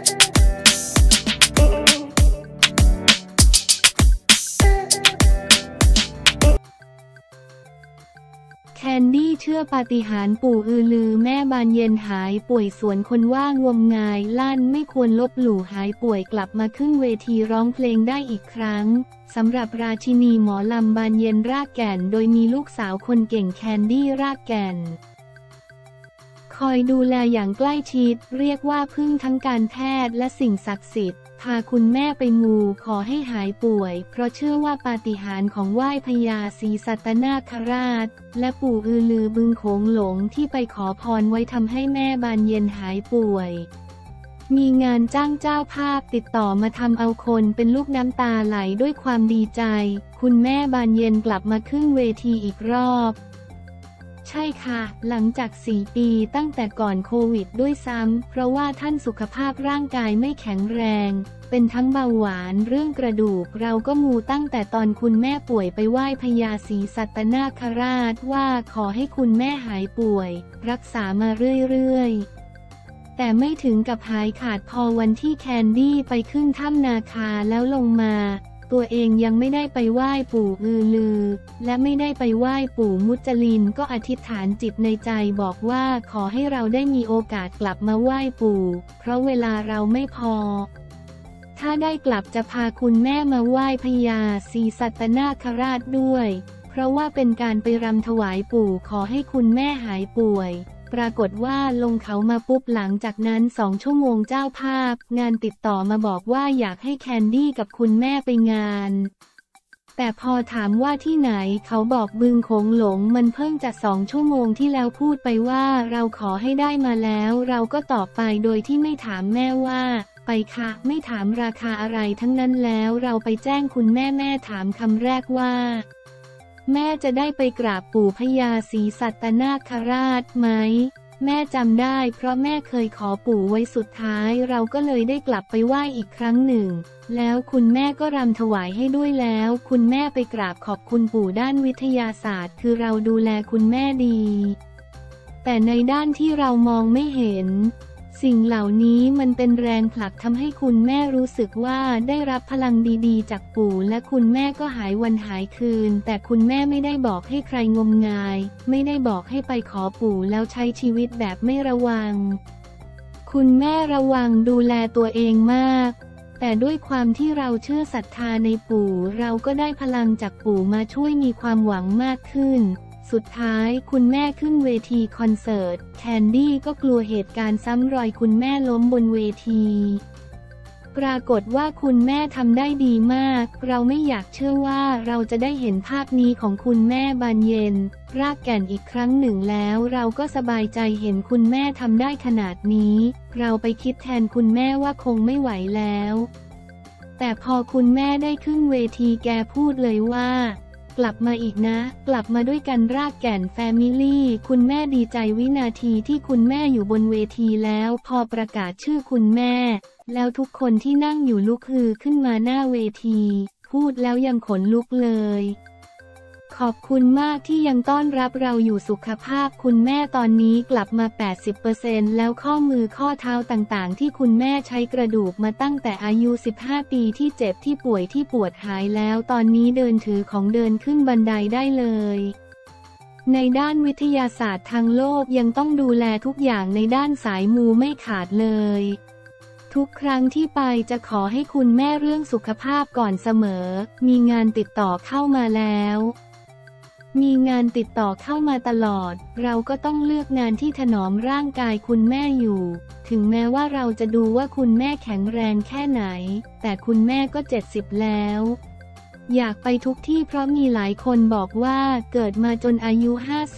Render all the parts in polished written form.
แคนดี้เชื่อปาฏิหาริย์ปู่อือลือแม่บานเย็นหายป่วยสวนคนว่างมงายลั่นไม่ควรลบหลู่หายป่วยกลับมาขึ้นเวทีร้องเพลงได้อีกครั้งสำหรับราชินีหมอลำบานเย็นรากแก่นโดยมีลูกสาวคนเก่งแคนดี้รากแก่นคอยดูแลอย่างใกล้ชิดเรียกว่าพึ่งทั้งการแพทย์และสิ่งศักดิ์สิทธิ์พาคุณแม่ไปมูขอให้หายป่วยเพราะเชื่อว่าปาฏิหาริย์ของไหว้พญาศรีสัตนาคราชและปู่อือลือบึงโขงหลงที่ไปขอพรไว้ทำให้แม่บานเย็นหายป่วยมีงานจ้างเจ้าภาพติดต่อมาทำเอาคนเป็นลูกน้ำตาไหลด้วยความดีใจคุณแม่บานเย็นกลับมาขึ้นเวทีอีกรอบใช่ค่ะหลังจาก4 ปีตั้งแต่ก่อนโควิดด้วยซ้ำเพราะว่าท่านสุขภาพร่างกายไม่แข็งแรงเป็นทั้งเบาหวานเรื่องกระดูกเราก็มูตั้งแต่ตอนคุณแม่ป่วยไปไหว้พญาศรีสัตนาคราชว่าขอให้คุณแม่หายป่วยรักษามาเรื่อยๆแต่ไม่ถึงกับหายขาดพอวันที่แคนดี้ไปขึ้นถ้ำนาคาแล้วลงมาตัวเองยังไม่ได้ไปไหว้ปู่อือลือและไม่ได้ไปไหว้ปู่มุจลินก็อธิษฐานจิตในใจบอกว่าขอให้เราได้มีโอกาสกลับมาไหว้ปู่เพราะเวลาเราไม่พอถ้าได้กลับจะพาคุณแม่มาไหว้พญาศรีสัตนาคราชด้วยเพราะว่าเป็นการไปรำถวายปู่ขอให้คุณแม่หายป่วยปรากฏว่าลงเขามาปุ๊บหลังจากนั้น2 ชั่วโมงเจ้าภาพงานติดต่อมาบอกว่าอยากให้แคนดี้กับคุณแม่ไปงานแต่พอถามว่าที่ไหนเขาบอกบึงโขงหลงมันเพิ่งจะ2 ชั่วโมงที่แล้วพูดไปว่าเราขอให้ได้มาแล้วเราก็ตอบไปโดยที่ไม่ถามแม่ว่าไปค่ะไม่ถามราคาอะไรทั้งนั้นแล้วเราไปแจ้งคุณแม่ถามคำแรกว่าแม่จะได้ไปกราบปู่พญาศรีสัตนาคราชไหมแม่จำได้เพราะแม่เคยขอปู่ไว้สุดท้ายเราก็เลยได้กลับไปไหว้อีกครั้งหนึ่งแล้วคุณแม่ก็รำถวายให้ด้วยแล้วคุณแม่ไปกราบขอบคุณปู่ด้านวิทยาศาสตร์คือเราดูแลคุณแม่ดีแต่ในด้านที่เรามองไม่เห็นสิ่งเหล่านี้มันเป็นแรงผลักทำให้คุณแม่รู้สึกว่าได้รับพลังดีๆจากปู่และคุณแม่ก็หายวันหายคืนแต่คุณแม่ไม่ได้บอกให้ใครงมงายไม่ได้บอกให้ไปขอปู่แล้วใช้ชีวิตแบบไม่ระวังคุณแม่ระวังดูแลตัวเองมากแต่ด้วยความที่เราเชื่อศรัทธาในปู่เราก็ได้พลังจากปู่มาช่วยมีความหวังมากขึ้นสุดท้ายคุณแม่ขึ้นเวทีคอนเสิร์ตแคนดี้ก็กลัวเหตุการณ์ซ้ำรอยคุณแม่ล้มบนเวทีปรากฏว่าคุณแม่ทำได้ดีมากเราไม่อยากเชื่อว่าเราจะได้เห็นภาพนี้ของคุณแม่บานเย็นรากแก่นอีกครั้งหนึ่งแล้วเราก็สบายใจเห็นคุณแม่ทำได้ขนาดนี้เราไปคิดแทนคุณแม่ว่าคงไม่ไหวแล้วแต่พอคุณแม่ได้ขึ้นเวทีแกพูดเลยว่ากลับมาอีกนะกลับมาด้วยกันรากแก่นแฟมิลี่คุณแม่ดีใจวินาทีที่คุณแม่อยู่บนเวทีแล้วพอประกาศชื่อคุณแม่แล้วทุกคนที่นั่งอยู่ลุกฮือขึ้นมาหน้าเวทีพูดแล้วยังขนลุกเลยขอบคุณมากที่ยังต้อนรับเราอยู่สุขภาพคุณแม่ตอนนี้กลับมา 80% แล้วข้อมือข้อเท้าต่างๆที่คุณแม่ใช้กระดูกมาตั้งแต่อายุ15 ปีที่เจ็บที่ป่วยที่ปวดหายแล้วตอนนี้เดินถือของเดินขึ้นบันไดได้เลยในด้านวิทยาศาสตร์ทางโลกยังต้องดูแลทุกอย่างในด้านสายมูไม่ขาดเลยทุกครั้งที่ไปจะขอให้คุณแม่เรื่องสุขภาพก่อนเสมอมีงานติดต่อเข้ามาแล้วมีงานติดต่อเข้ามาตลอดเราก็ต้องเลือกงานที่ถนอมร่างกายคุณแม่อยู่ถึงแม้ว่าเราจะดูว่าคุณแม่แข็งแรงแค่ไหนแต่คุณแม่ก็70แล้วอยากไปทุกที่เพราะมีหลายคนบอกว่าเกิดมาจนอายุ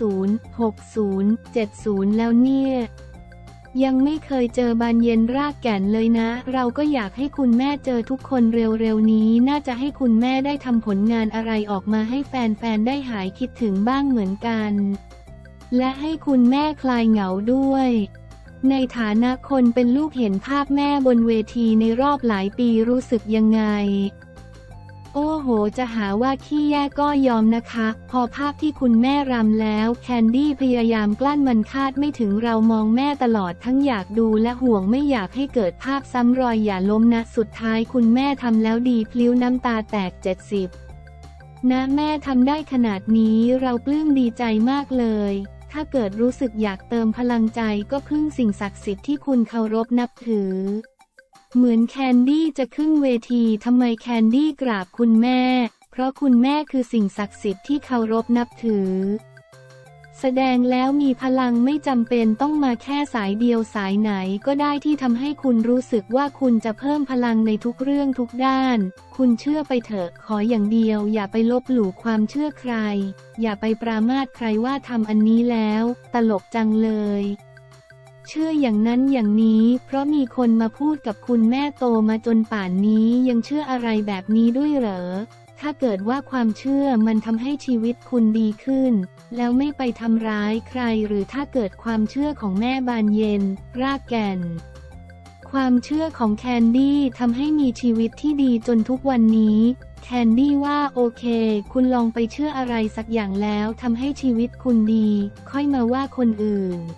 50 60 70แล้วเนี่ยยังไม่เคยเจอบานเย็นรากแก่นเลยนะเราก็อยากให้คุณแม่เจอทุกคนเร็วๆนี้น่าจะให้คุณแม่ได้ทำผลงานอะไรออกมาให้แฟนๆได้หายคิดถึงบ้างเหมือนกันและให้คุณแม่คลายเหงาด้วยในฐานะคนเป็นลูกเห็นภาพแม่บนเวทีในรอบหลายปีรู้สึกยังไงโอ้โหจะหาว่าขี้แย่ก็ยอมนะคะพอภาพที่คุณแม่รำแล้วแคนดี้พยายามกลั้นมันคาดไม่ถึงเรามองแม่ตลอดทั้งอยากดูและห่วงไม่อยากให้เกิดภาพซ้ำรอยอย่าล้มนะสุดท้ายคุณแม่ทำแล้วดีพลิ้วน้ำตาแตก70นะแม่ทำได้ขนาดนี้เราปลื้มดีใจมากเลยถ้าเกิดรู้สึกอยากเติมพลังใจก็พึ่งสิ่งศักดิ์สิทธิ์ที่คุณเคารพนับถือเหมือนแคนดี้จะขึ้นเวทีทำไมแคนดี้กราบคุณแม่เพราะคุณแม่คือสิ่งศักดิ์สิทธิ์ที่เคารพนับถือแสดงแล้วมีพลังไม่จำเป็นต้องมาแค่สายเดียวสายไหนก็ได้ที่ทำให้คุณรู้สึกว่าคุณจะเพิ่มพลังในทุกเรื่องทุกด้านคุณเชื่อไปเถอะขออย่างเดียวอย่าไปลบหลู่ความเชื่อใครอย่าไปปรามาสใครว่าทำอันนี้แล้วตลกจังเลยเชื่ออย่างนั้นอย่างนี้เพราะมีคนมาพูดกับคุณแม่โตมาจนป่านนี้ยังเชื่ออะไรแบบนี้ด้วยเหรอถ้าเกิดว่าความเชื่อมันทำให้ชีวิตคุณดีขึ้นแล้วไม่ไปทำร้ายใครหรือถ้าเกิดความเชื่อของแม่บานเย็นรากแก่นความเชื่อของแคนดี้ทำให้มีชีวิตที่ดีจนทุกวันนี้แคนดี้ว่าโอเคคุณลองไปเชื่ออะไรสักอย่างแล้วทำให้ชีวิตคุณดีค่อยมาว่าคนอื่น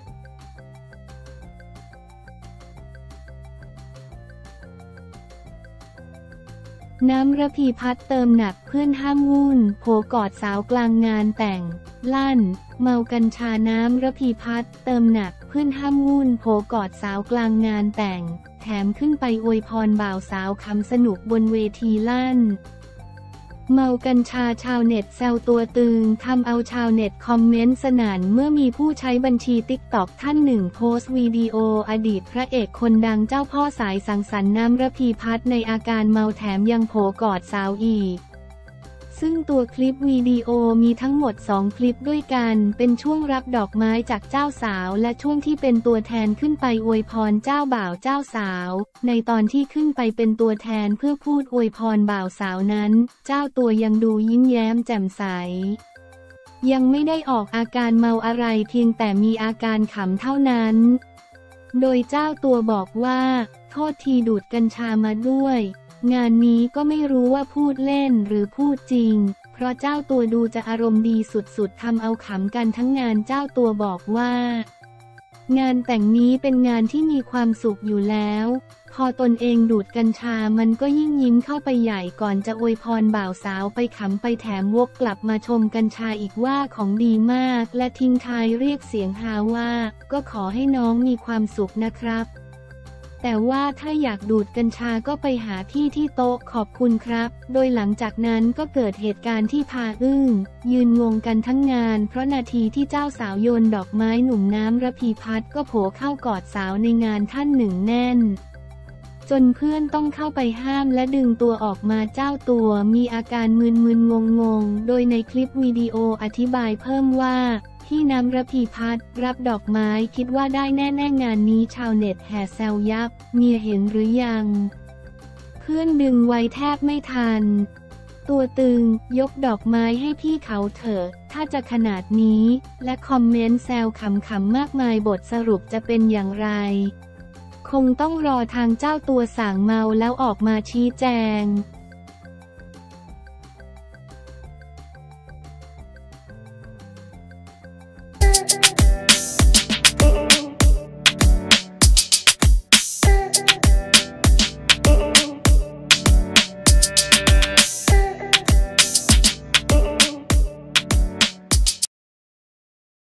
น้ำระพีพัฒน์เติมหนักเพื่อนห้ามวุ่นโผกอดสาวกลางงานแต่งลั่นเมากัญชาน้ำระพีพัฒน์เติมหนักเพื่อนห้ามวุ่นโผกอดสาวกลางงานแต่งแถมขึ้นไปอวยพรบ่าวสาวขำสนุกบนเวทีลั่นเมากัญชาชาวเน็ตแซวตัวตึงทำเอาชาวเน็ตคอมเมนต์สนั่นเมื่อมีผู้ใช้บัญชีติ๊กต็อกท่านหนึ่งโพสต์วิดีโออดีตพระเอกคนดังเจ้าพ่อสายสังสรรค์น้ำระพีพัฒน์ในอาการเมาแถมยังโผกอดสาวอีกซึ่งตัวคลิปวิดีโอมีทั้งหมด2คลิปด้วยกันเป็นช่วงรับดอกไม้จากเจ้าสาวและช่วงที่เป็นตัวแทนขึ้นไปอวยพรเจ้าบ่าวเจ้าสาวในตอนที่ขึ้นไปเป็นตัวแทนเพื่อพูดอวยพรบ่าวสาวนั้นเจ้าตัวยังดูยิ้มแย้มแจ่มใสยังไม่ได้ออกอาการเมาอะไรเพียงแต่มีอาการขำเท่านั้นโดยเจ้าตัวบอกว่าโทษทีดูดกัญชามาด้วยงานนี้ก็ไม่รู้ว่าพูดเล่นหรือพูดจริงเพราะเจ้าตัวดูจะอารมณ์ดีสุดๆทำเอาขำกันทั้งงานเจ้าตัวบอกว่างานแต่งนี้เป็นงานที่มีความสุขอยู่แล้วพอตนเองดูดกัญชามันก็ยิ่งยิ้มเข้าไปใหญ่ก่อนจะอวยพรบ่าวสาวไปขำไปแถมวกกลับมาชมกัญชาอีกว่าของดีมากและทิ้งท้ายเรียกเสียงฮาว่าก็ขอให้น้องมีความสุขนะครับแต่ว่าถ้าอยากดูดกัญชาก็ไปหาพี่ที่โต๊ะขอบคุณครับโดยหลังจากนั้นก็เกิดเหตุการณ์ที่พาอึ้งยืนงงกันทั้งงานเพราะนาทีที่เจ้าสาวโยนดอกไม้หนุ่มน้ำระพีพัฒน์ก็โผล่เข้ากอดสาวในงานท่านหนึ่งแน่นจนเพื่อนต้องเข้าไปห้ามและดึงตัวออกมาเจ้าตัวมีอาการมึนๆงงๆโดยในคลิปวิดีโออธิบายเพิ่มว่าที่น้ำระพีพัฒน์รับดอกไม้คิดว่าได้แน่ๆงานนี้ชาวเน็ตแห่แซวยับเมียเห็นหรือยังเพื่อนดึงไว้แทบไม่ทันตัวตึงยกดอกไม้ให้พี่เขาเถอะถ้าจะขนาดนี้และคอมเมนต์แซวขำๆมากมายบทสรุปจะเป็นอย่างไรคงต้องรอทางเจ้าตัวสั่งเมาแล้วออกมาชี้แจง